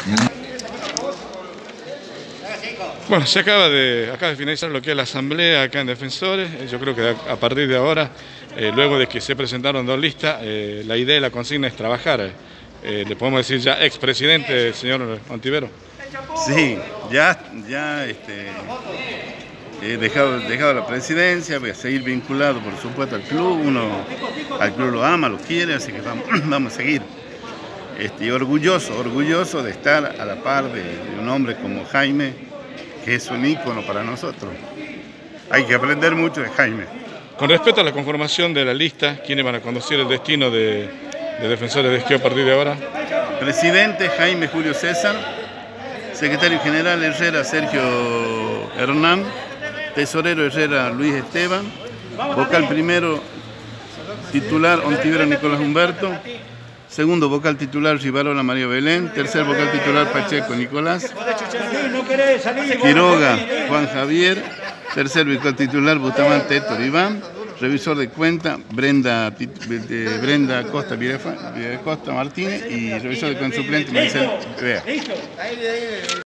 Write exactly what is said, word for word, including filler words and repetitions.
Bueno, se acaba de, acaba de finalizar lo que es la asamblea acá en Defensores. Yo creo que a partir de ahora, eh, luego de que se presentaron dos listas, eh, la idea y la consigna es trabajar. Eh, le podemos decir ya expresidente, señor Ontivero. Sí, ya, ya este, he dejado, dejado la presidencia, voy a seguir vinculado por supuesto al club, uno al club lo ama, lo quiere, así que vamos, vamos a seguir. Este, y orgulloso, orgulloso de estar a la par de, de un hombre como Jaime, que es un ícono para nosotros. Hay que aprender mucho de Jaime. Con respecto a la conformación de la lista, ¿quiénes van a conducir el destino de, de Defensores de Esquí a partir de ahora? Presidente Jaime Julio César, secretario general Herrera Sergio Hernán, tesorero Herrera Luis Esteban, vocal primero titular Ontivero Nicolás Humberto, segundo vocal titular Rivarola María Belén, tercer vocal titular Pacheco Nicolás, Quiroga Juan Javier, tercer vocal titular Bustamante Héctor Iván, revisor de cuenta Brenda, Brenda Costa Costa Martínez y revisor de cuenta suplente Marcel Bea.